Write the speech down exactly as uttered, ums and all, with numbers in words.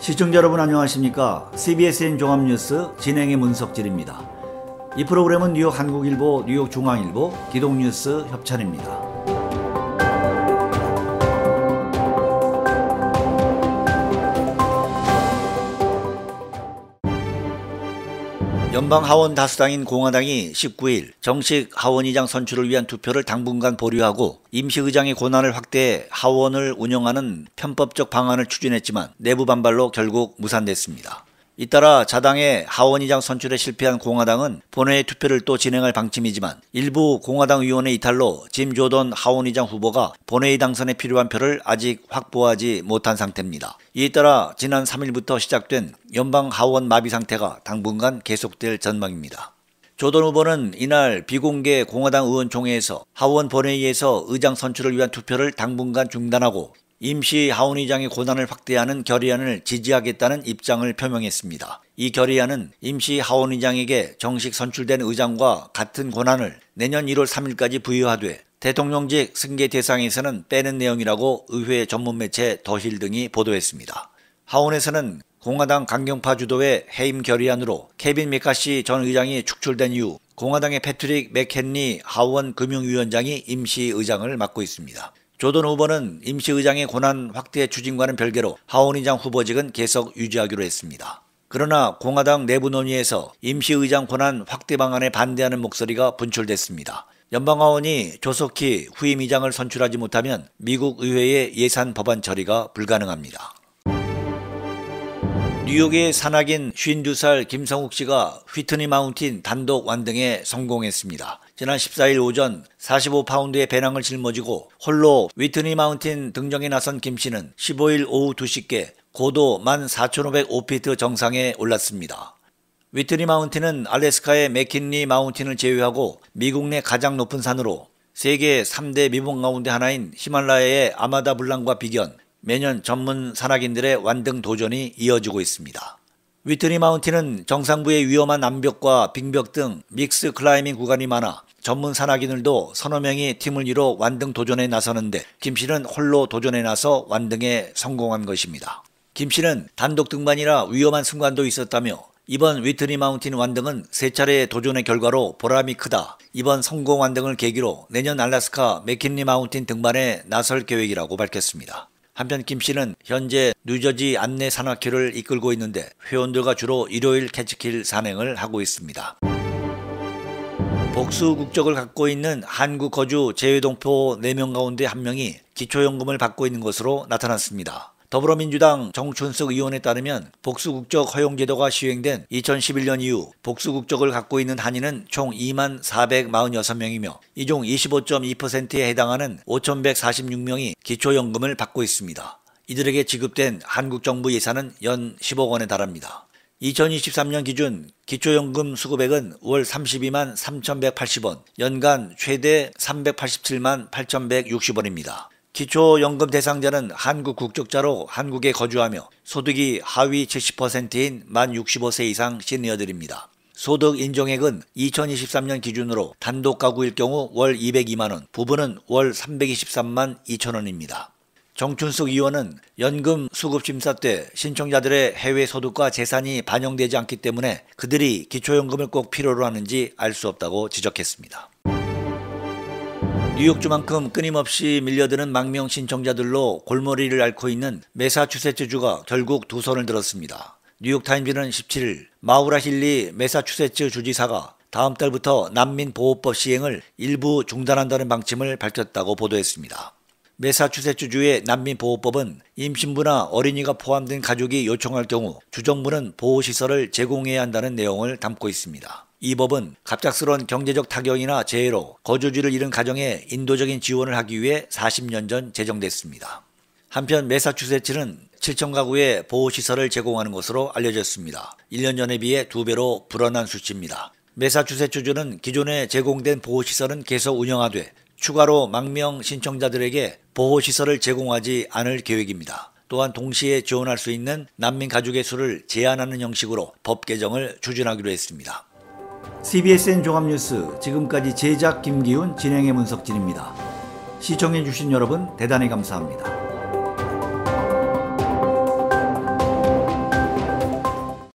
시청자 여러분 안녕하십니까? 씨비에스엔 종합뉴스 진행의 문석진입니다. 이 프로그램은 뉴욕 한국일보, 뉴욕 중앙일보, 기동뉴스 협찬입니다. 연방 하원 다수당인 공화당이 십구 일 정식 하원의장 선출을 위한 투표를 당분간 보류하고 임시의장의 권한을 확대해 하원을 운영하는 편법적 방안을 추진했지만 내부 반발로 결국 무산됐습니다. 잇따라 자당의 하원의장 선출에 실패한 공화당은 본회의 투표를 또 진행할 방침이지만 일부 공화당 의원의 이탈로 짐 조던 하원의장 후보가 본회의 당선에 필요한 표를 아직 확보하지 못한 상태입니다. 이에 따라 지난 삼 일부터 시작된 연방 하원 마비 상태가 당분간 계속될 전망입니다. 조던 후보는 이날 비공개 공화당 의원총회에서 하원 본회의에서 의장 선출을 위한 투표를 당분간 중단하고 임시 하원의장의 권한을 확대하는 결의안을 지지하겠다는 입장을 표명했습니다. 이 결의안은 임시 하원의장에게 정식 선출된 의장과 같은 권한을 내년 일월 삼일까지 부여하되 대통령직 승계 대상에서는 빼는 내용이라고 의회 전문 매체 더힐 등이 보도했습니다. 하원에서는 공화당 강경파 주도의 해임 결의안으로 케빈 메카시 전 의장이 축출된 이후 공화당의 패트릭 맥헨리 하원 금융위원장이 임시 의장을 맡고 있습니다. 조던 후보는 임시의장의 권한 확대 추진과는 별개로 하원의장 후보직은 계속 유지하기로 했습니다. 그러나 공화당 내부 논의에서 임시의장 권한 확대 방안에 반대하는 목소리가 분출됐습니다. 연방하원이 조속히 후임의장을 선출하지 못하면 미국 의회의 예산 법안 처리가 불가능합니다. 뉴욕의 산악인 쉰두 살 김성욱 씨가 휘트니 마운틴 단독 완등에 성공했습니다. 지난 십사 일 오전 사십오 파운드의 배낭을 짊어지고 홀로 휘트니 마운틴 등정에 나선 김 씨는 십오 일 오후 두 시께 고도 만 사천오백오 피트 정상에 올랐습니다. 휘트니 마운틴은 알래스카의 맥킨리 마운틴을 제외하고 미국 내 가장 높은 산으로 세계 삼 대 미봉 가운데 하나인 히말라야의 아마다 블랑과 비견, 매년 전문 산악인들의 완등 도전이 이어지고 있습니다. 휘트니 마운틴은 정상부의 위험한 암벽과 빙벽 등 믹스 클라이밍 구간이 많아 전문 산악인들도 서너 명이 팀을 이뤄 완등 도전에 나서는데 김 씨는 홀로 도전에 나서 완등에 성공한 것입니다. 김 씨는 단독 등반이라 위험한 순간도 있었다며 이번 휘트니 마운틴 완등은 세 차례의 도전의 결과로 보람이 크다. 이번 성공 완등을 계기로 내년 알래스카 맥킨리 마운틴 등반에 나설 계획이라고 밝혔습니다. 한편 김 씨는 현재 뉴저지 안내 산악회를 이끌고 있는데 회원들과 주로 일요일 캐치킬 산행을 하고 있습니다. 복수 국적을 갖고 있는 한국 거주 재외동포 네 명 가운데 한 명이 기초연금을 받고 있는 것으로 나타났습니다. 더불어민주당 정춘숙 의원에 따르면 복수국적 허용제도가 시행된 이천십일 년 이후 복수국적을 갖고 있는 한인은 총 이만 사백사십육 명이며 이 중 이십오 점 이 퍼센트에 해당하는 오천백사십육 명이 기초연금을 받고 있습니다. 이들에게 지급된 한국정부 예산은 연 십억 원에 달합니다. 이천이십삼 년 기준 기초연금 수급액은 월 삼십이만 삼천백팔십 원, 연간 최대 삼백팔십칠만 팔천백육십 원입니다. 기초연금 대상자는 한국 국적자로 한국에 거주하며 소득이 하위 칠십 퍼센트인 만 육십오 세 이상 시니어들입니다. 소득 인정액은 이천이십삼 년 기준으로 단독 가구일 경우 월 이백이만 원, 부부는 월 삼백이십삼만 이천 원입니다. 정춘숙 의원은 연금 수급 심사 때 신청자들의 해외 소득과 재산이 반영되지 않기 때문에 그들이 기초연금을 꼭 필요로 하는지 알 수 없다고 지적했습니다. 뉴욕주만큼 끊임없이 밀려드는 망명 신청자들로 골머리를 앓고 있는 매사추세츠주가 결국 두 손을 들었습니다. 뉴욕타임즈는 십칠 일 마우라 힐리 매사추세츠 주지사가 다음 달부터 난민보호법 시행을 일부 중단한다는 방침을 밝혔다고 보도했습니다. 매사추세츠주의 난민보호법은 임신부나 어린이가 포함된 가족이 요청할 경우 주정부는 보호시설을 제공해야 한다는 내용을 담고 있습니다. 이 법은 갑작스러운 경제적 타격이나 재해로 거주지를 잃은 가정에 인도적인 지원을 하기 위해 사십 년 전 제정됐습니다. 한편 매사추세츠는 칠천 가구의 보호시설을 제공하는 것으로 알려졌습니다. 일 년 전에 비해 두 배로 불어난 수치입니다. 매사추세츠주는 기존에 제공된 보호시설은 계속 운영하되 추가로 망명 신청자들에게 보호시설을 제공하지 않을 계획입니다. 또한 동시에 지원할 수 있는 난민 가족의 수를 제한하는 형식으로 법 개정을 추진하기로 했습니다. 씨비에스엔 종합뉴스 지금까지 제작 김기훈, 진행의 문석진입니다. 시청해주신 여러분 대단히 감사합니다.